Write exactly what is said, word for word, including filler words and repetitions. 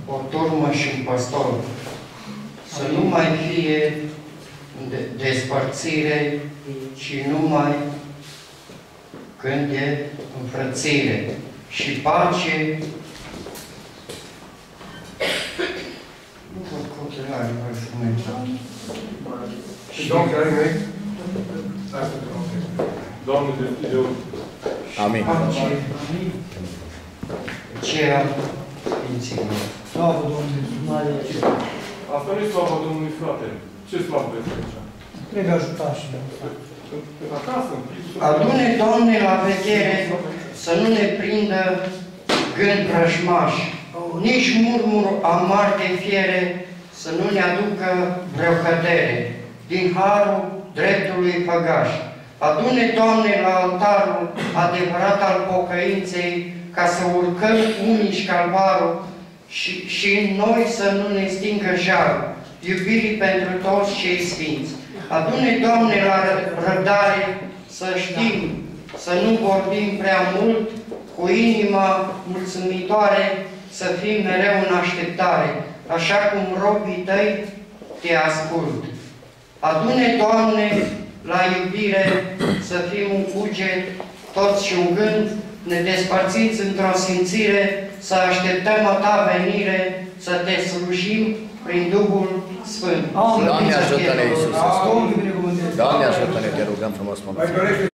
o turmă și un păstor. Să nu mai fie despărțire, ci numai când e înfrățire și pace. Nu văd cotelari, vă jumătate. Și Domnul care mei? Domnul deschide o... Amin. Aceea Sfinților. Slavă Domnului! Asta nu-i slavă Domnului, frate. Ce slavă vezi aici? Trebuie ajutat și Acasă. Adu-ne, Doamne, la vedere să nu ne prindă gând vrăjmaș, nici murmur amar de fiere să nu ne aducă vreo cădere din harul dreptului păgaș. Adu-ne, Doamne, la altarul adevărat al pocăinței, ca să urcăm unici calvarul și, și în noi să nu ne stingă jarul, iubirii pentru toți cei sfinți. Adu-ne, Doamne, la răbdare, să știm, să nu vorbim prea mult, cu inima mulțumitoare, să fim mereu în așteptare, așa cum robii Tăi Te ascult. Adu-ne, Doamne, la iubire, să fim un cuget, toți și un gând, ne despărțiți într-o simțire, să așteptăm a Ta venire, să Te slujim prin Duhul Sfânt. Doamne ajută-ne, Iisuse! Doamne ajută-ne, Te rugăm frumos, Mântuitor!